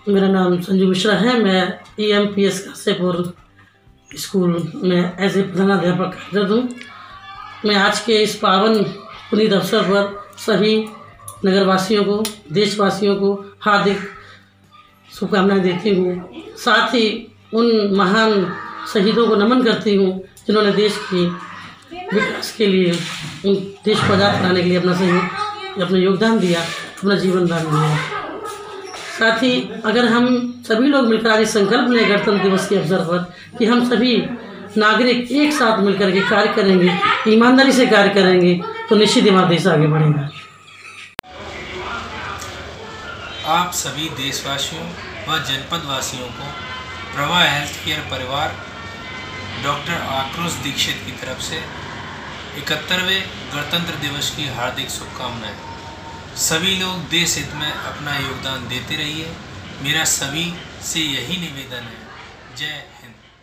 मेरा नाम संजू मिश्रा है। मैं EMPS कासेपुर स्कूल में एज ए प्रधानाध्यापक कार्यरत हूँ। मैं आज के इस पावन पुनीत अवसर पर सभी नगरवासियों को, देशवासियों को हार्दिक शुभकामनाएं देती हूँ। साथ ही उन महान शहीदों को नमन करती हूँ जिन्होंने देश की विकास के लिए, देश को आज़ाद कराने के लिए अपना योगदान दिया, अपना जीवन दान दिया। साथ ही अगर हम सभी लोग मिलकर आज संकल्प लें गणतंत्र दिवस के अवसर पर कि हम सभी नागरिक एक साथ मिलकर के कार्य करेंगे, ईमानदारी से कार्य करेंगे, तो निश्चित ही हमारा देश आगे बढ़ेगा। आप सभी देशवासियों व जनपद वासियों को प्रभा हेल्थ केयर परिवार डॉक्टर आक्रोश दीक्षित की तरफ से 71वें गणतंत्र दिवस की हार्दिक शुभकामनाएं। सभी लोग देश हित में अपना योगदान देते रहिए, मेरा सभी से यही निवेदन है। जय हिंद।